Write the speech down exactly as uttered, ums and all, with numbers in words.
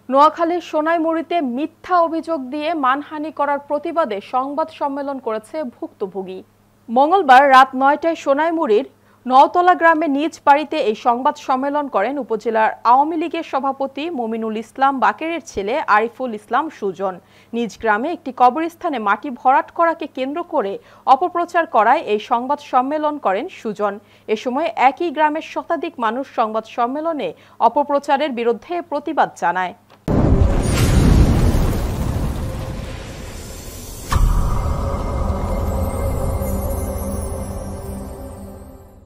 নোয়াখালীর সোনাইমুড়িতে মিথ্যা অভিযোগ দিয়ে মানহানি করার প্রতিবাদে সংবাদ সম্মেলন করেছে ভুক্তভোগী। মঙ্গলবার রাত নয়টায় সোনাইমুড়ির নওতলা গ্রামে নিজ বাড়িতে এই সংবাদ সম্মেলন করেন উপজেলার আওয়ামী লীগের সভাপতি মমিনুল ইসলাম বাকেরের ছেলে আরিফুল ইসলাম সুজন। নিজ গ্রামে একটি কবরস্থানে মাটি ভরাট করাকে কেন্দ্র করে অপপ্রচার করায় এই সংবাদ সম্মেলন করেন সুজন। এ সময় একই গ্রামের শতাধিক মানুষ সংবাদ সম্মেলনে অপপ্রচারের বিরুদ্ধে প্রতিবাদ জানায়।